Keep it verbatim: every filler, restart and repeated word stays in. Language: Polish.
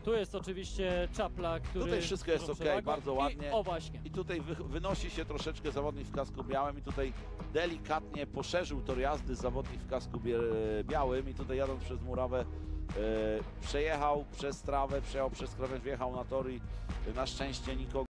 Tu jest oczywiście Czapla, który... Tutaj wszystko jest dużą ok, przewagą. bardzo ładnie. I, o właśnie. I tutaj wy, wynosi się troszeczkę zawodnik w kasku białym i tutaj delikatnie poszerzył tor jazdy zawodnik w kasku bie, białym i tutaj jadąc przez murawę e, przejechał przez trawę, przejechał przez krawędź, wjechał na tor i na szczęście nikogo